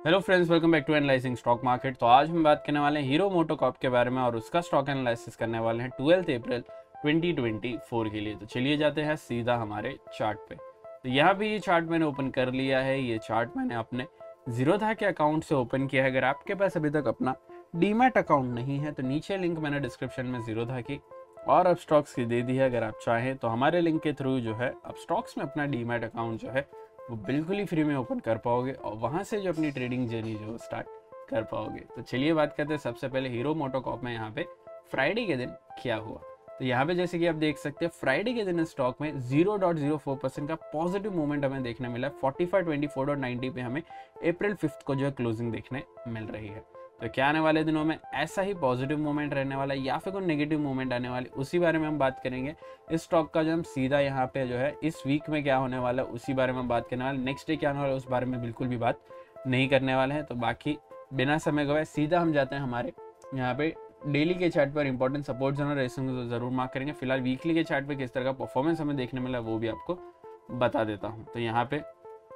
Hello friends, welcome back to analysing stock market. तो आज हम बात करने वाले हैं हीरो मोटोकॉर्प के बारे में और उसका स्टॉक एनालिसिस करने वाले हैं 12 अप्रैल 2024 के लिए। तो चलिए जाते हैं सीधा हमारे चार्ट पे। तो यहाँ पे ये चार्ट मैंने ओपन कर लिया है। ये चार्ट मैंने अपने जीरोधा के अकाउंट से ओपन किया है। अगर आपके पास अभी तक अपना डीमैट अकाउंट नहीं है तो नीचे लिंक मैंने डिस्क्रिप्शन में जीरोधा की और अब स्टॉक्स की दे दी है। अगर आप चाहें तो हमारे लिंक के थ्रू जो है अब स्टॉक्स में अपना डीमैट अकाउंट जो है वो बिल्कुल ही फ्री में ओपन कर पाओगे और वहाँ से जो अपनी ट्रेडिंग जर्नी जो स्टार्ट कर पाओगे। तो चलिए बात करते हैं सबसे पहले हीरो मोटोकॉर्प में यहाँ पे फ्राइडे के दिन क्या हुआ। तो यहाँ पे जैसे कि आप देख सकते हैं फ्राइडे के दिन स्टॉक में 0.04% का पॉजिटिव मूवमेंट हमें देखने मिला है। 4524.90 पे हमें अप्रैल 5 को जो है क्लोजिंग देखने मिल रही है। तो क्या आने वाले दिनों में ऐसा ही पॉजिटिव मूवमेंट रहने वाला है या फिर कोई नेगेटिव मूवमेंट आने वाली, उसी बारे में हम बात करेंगे। इस स्टॉक का जो हम सीधा यहाँ पे जो है इस वीक में क्या होने वाला है उसी बारे में बात करने वाले। नेक्स्ट डे क्या होने वाला है उस बारे में बिल्कुल भी बात नहीं करने वाले हैं। तो बाकी बिना समय गवाए सीधा हम जाते हैं हमारे यहाँ पे डेली के चार्ट पर इंपॉर्टेंट सपोर्ट जोन और रेसिंग को जरूर मार्क करेंगे। फिलहाल वीकली के चार्ट पे किस तरह का परफॉर्मेंस हमें देखने मिला वो भी आपको बता देता हूँ। तो यहाँ पे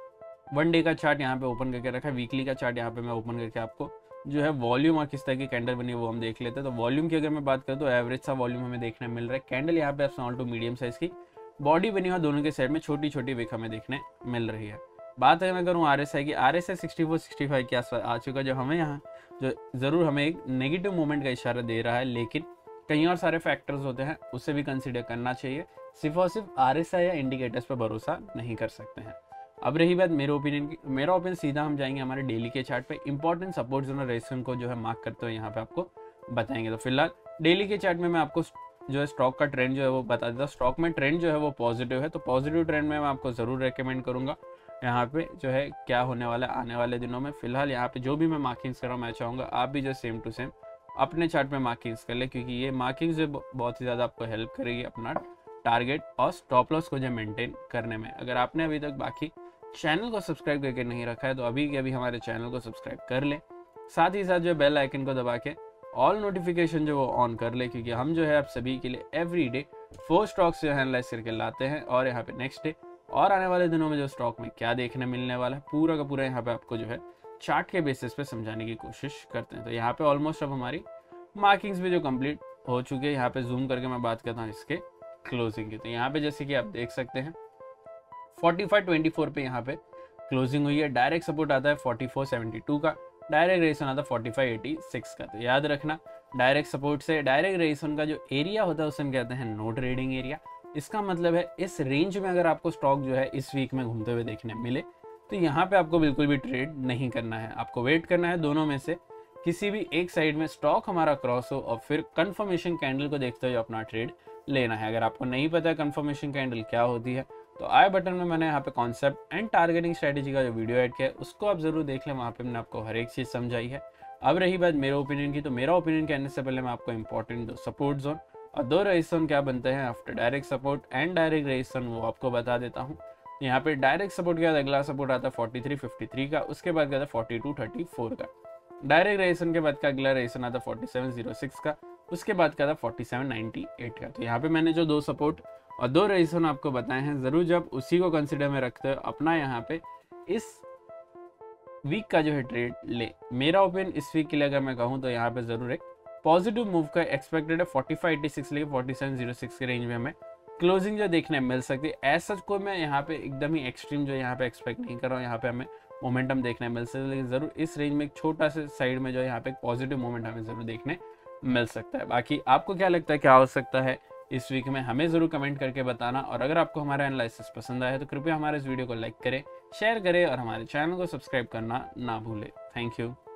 वन डे का चार्ट यहाँ पे ओपन करके रखा है। वीकली का चार्ट यहाँ पे मैं ओपन करके आपको जो है वॉल्यूम और किस तरह की कैंडल बनी है वो हम देख लेते हैं। तो वॉल्यूम की अगर मैं बात करूँ तो एवरेज सा वॉल्यूम हमें देखने मिल रहा है। कैंडल यहाँ पे स्मॉल टू मीडियम साइज की बॉडी बनी हुई, दोनों के साइड में छोटी छोटी विक हमें देखने मिल रही है। बात अगर मैं करूँ RSI की, RSI 64-65 के आसपास आ चुका, जो हमें यहाँ जो ज़रूर हमें एक नेगेटिव मूवमेंट का इशारा दे रहा है, लेकिन कई और सारे फैक्टर्स होते हैं उसे भी कंसिडर करना चाहिए। सिर्फ और सिर्फ RSI या इंडिकेटर्स पर भरोसा नहीं कर सकते हैं। अब रही बात मेरे ओपिनियन की, मेरा ओपिनियन सीधा हम जाएंगे हमारे डेली के चार्ट पे। इंपॉर्टेंट सपोर्ट जोन और रेजिस्टेंस को जो है मार्क करते हुए यहाँ पे आपको बताएंगे। तो फिलहाल डेली के चार्ट में मैं आपको जो है स्टॉक का ट्रेंड जो है वो बता देता हूँ। स्टॉक में ट्रेंड जो है वो पॉजिटिव है, तो पॉजिटिव ट्रेंड में मैं आपको ज़रूर रेकमेंड करूँगा यहाँ पे जो है क्या होने वाला है आने वाले दिनों में। फिलहाल यहाँ पे जो भी मैं मार्किंग्स कर रहा हूँ मैं चाहूँगा आप भी जो सेम टू सेम अपने चार्ट में मार्किंग्स कर ले, क्योंकि ये मार्किंग्स जो बहुत ही ज़्यादा आपको हेल्प करेगी अपना टारगेट और स्टॉप लॉस को जो मेंटेन करने में। अगर आपने अभी तक बाकी चैनल को सब्सक्राइब करके नहीं रखा है तो अभी के अभी हमारे चैनल को सब्सक्राइब कर ले, साथ ही साथ जो बेल आइकन को दबा के ऑल नोटिफिकेशन जो वो ऑन कर ले, क्योंकि हम जो है आप सभी के लिए एवरी डे 4 स्टॉक्स जो है एनालाइज करके लाते हैं और यहाँ पे नेक्स्ट डे और आने वाले दिनों में जो स्टॉक में क्या देखने मिलने वाला है पूरा का पूरा यहाँ पे आपको जो है चार्ट के बेसिस पे समझाने की कोशिश करते हैं। तो यहाँ पे ऑलमोस्ट अब हमारी मार्किंग्स भी जो कंप्लीट हो चुकी है, यहाँ पे जूम करके मैं बात करता हूँ इसके क्लोजिंग की। तो यहाँ पे जैसे कि आप देख सकते हैं 4524 पे यहाँ पे क्लोजिंग हुई है। डायरेक्ट सपोर्ट आता है 4472 का, डायरेक्ट रेसन आता है 4586 का। तो याद रखना डायरेक्ट सपोर्ट से डायरेक्ट रेसन का जो एरिया होता है उसे हम कहते हैं नो ट्रेडिंग एरिया। इसका मतलब है इस रेंज में अगर आपको स्टॉक जो है इस वीक में घूमते हुए देखने मिले तो यहाँ पे आपको बिल्कुल भी ट्रेड नहीं करना है। आपको वेट करना है दोनों में से किसी भी एक साइड में स्टॉक हमारा क्रॉस हो और फिर कंफर्मेशन कैंडल को देखते हुए अपना ट्रेड लेना है। अगर आपको नहीं पता है कंफर्मेशन कैंडल क्या होती है तो आई बटन में मैंने यहाँ पे कॉन्सेप्ट एंड टारगेटिंग स्ट्रेटेजी का जो वीडियो ऐड किया है उसको आप जरूर देख लें, वहाँ पे मैंने आपको हर एक चीज़ समझाई है। अब रही बात मेरे ओपिनियन की, तो मेरा ओपिनियन कहने से पहले मैं आपको इंपॉर्टेंट दो सपोर्ट जोन और दो रेजिस्टेंस क्या बनते हैं after direct support and direct resistance वो आपको बता देता हूँ। यहाँ पे डायरेक्ट सपोर्ट के बाद अगला सपोर्ट आता है 4353 का, उसके बाद आता है 4234 का। डायरेक्ट रेजिस्टेंस के बाद का अगला रेजिस्टेंस आता है 4706 का, उसके बाद का था 4798 का। तो यहाँ पे मैंने जो दो सपोर्ट और दो रेजिस्टेंस आपको बताए हैं, जरूर जब उसी को कंसिडर में रखते हो अपना यहाँ पे इस वीक का जो है ट्रेड ले। मेरा ओपिनियन इस वीक के लिए अगर मैं कहूँ तो यहाँ पे जरूर एक पॉजिटिव मूव का एक्सपेक्टेड है। 4586 लेके 4706 के रेंज में हमें क्लोजिंग जो देखने मिल सकती है। ऐसा कोई मैं यहाँ पे एकदम ही एक्सट्रीम जो यहाँ पे एक्सपेक्ट नहीं कर रहा हूँ, यहाँ पे हमें मोमेंटम देखने मिल सकता है, लेकिन जरूर इस रेंज में एक छोटा सा साइड में जो है यहाँ पे एक पॉजिटिव मोमेंट हमें जरूर देखने मिल सकता है। बाकी आपको क्या लगता है क्या हो सकता है इस वीक में, हमें जरूर कमेंट करके बताना। और अगर आपको हमारा एनालिसिस पसंद आया तो कृपया हमारे इस वीडियो को लाइक करें, शेयर करें और हमारे चैनल को सब्सक्राइब करना ना भूलें। Thank you.